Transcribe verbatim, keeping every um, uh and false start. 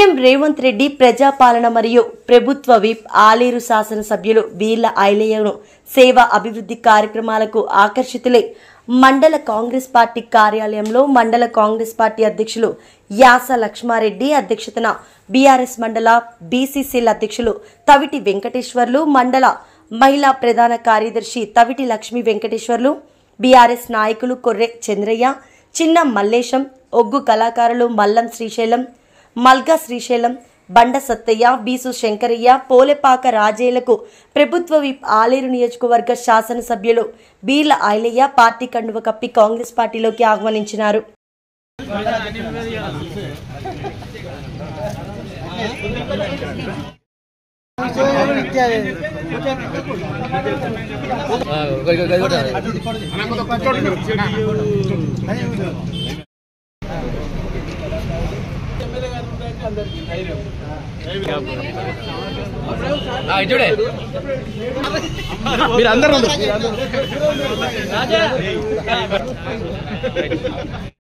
CM Revanth Reddy ప్రజాపాలన మరియు ప్రభుత్వ whip Aleru శాసనసభ్యులు వీర్ల ఐలయ్యను సేవా అభివృద్ధి కార్యక్రమాలకు ఆకర్షితులై మండల కాంగ్రెస్ పార్టీ కార్యాలయంలో మండల కాంగ్రెస్ పార్టీ అధ్యక్షులు యాస లక్ష్మారెడ్డి అధ్యక్షతన బీఆర్ఎస్ మండల బీసీసీల అధ్యక్షులు తవిటి వెంకటేశ్వర్లు, మండల మహిళా ప్రధాన కార్యదర్శి తవిటి లక్ష్మీ వెంకటేశ్వర్లు, బీఆర్ఎస్ నాయకులు కొర్రె చంద్రయ్య, చిన్న మల్లేశం, ఒగ్గు కళాకారులు మల్లం శ్రీశైలం, మల్గా శ్రీశైలం, బండ సత్తయ్య, బీసు శంకరయ్య, పోలేపాక రాజేలకు ప్రభుత్వ విప్ ఆలేరు నియోజకవర్గ శాసనసభ్యులు వీర్ల ఐలయ్య పార్టీ కండువ కప్పి కాంగ్రెస్ పార్టీలోకి ఆహ్వానించినారు. మీరు అందరూ